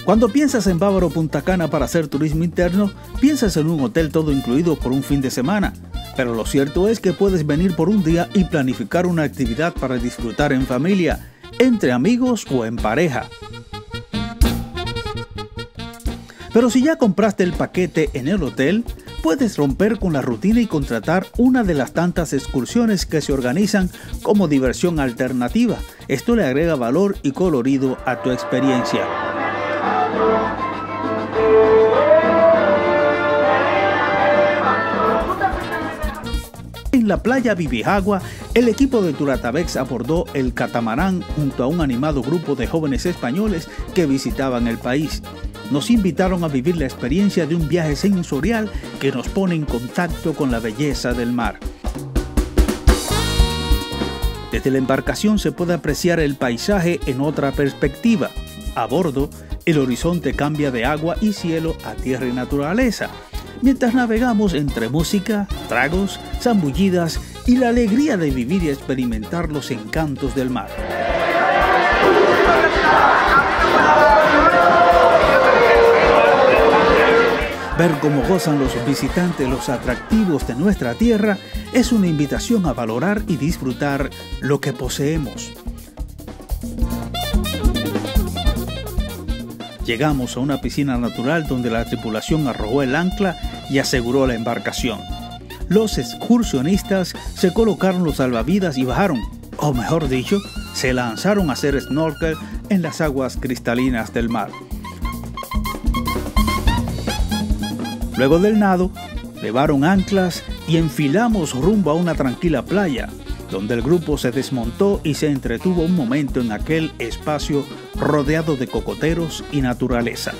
Cuando piensas en Bávaro Punta Cana para hacer turismo interno, piensas en un hotel todo incluido por un fin de semana. Pero lo cierto es que puedes venir por un día y planificar una actividad para disfrutar en familia, entre amigos o en pareja. Pero si ya compraste el paquete en el hotel, puedes romper con la rutina y contratar una de las tantas excursiones que se organizan como diversión alternativa. Esto le agrega valor y colorido a tu experiencia. En la playa Bibijagua, el equipo de Turatavex abordó el catamarán junto a un animado grupo de jóvenes españoles que visitaban el país. Nos invitaron a vivir la experiencia de un viaje sensorial que nos pone en contacto con la belleza del mar. Desde la embarcación se puede apreciar el paisaje en otra perspectiva. A bordo, el horizonte cambia de agua y cielo a tierra y naturaleza, mientras navegamos entre música, tragos, zambullidas y la alegría de vivir y experimentar los encantos del mar. Ver cómo gozan los visitantes los atractivos de nuestra tierra es una invitación a valorar y disfrutar lo que poseemos. Llegamos a una piscina natural donde la tripulación arrojó el ancla y aseguró la embarcación. Los excursionistas se colocaron los salvavidas y bajaron, o mejor dicho, se lanzaron a hacer snorkel en las aguas cristalinas del mar. Luego del nado, levaron anclas y enfilamos rumbo a una tranquila playa, donde el grupo se desmontó y se entretuvo un momento en aquel espacio rodeado de cocoteros y naturaleza.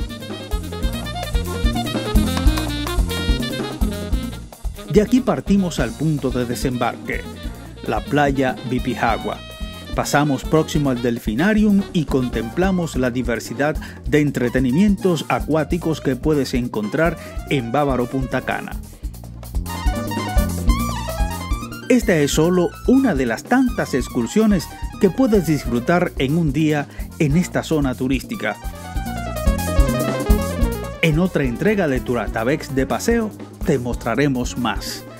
De aquí partimos al punto de desembarque, la playa Bibijagua. Pasamos próximo al Delfinarium y contemplamos la diversidad de entretenimientos acuáticos que puedes encontrar en Bávaro Punta Cana. Esta es solo una de las tantas excursiones que puedes disfrutar en un día en esta zona turística. En otra entrega de Turatavex de Paseo te mostraremos más.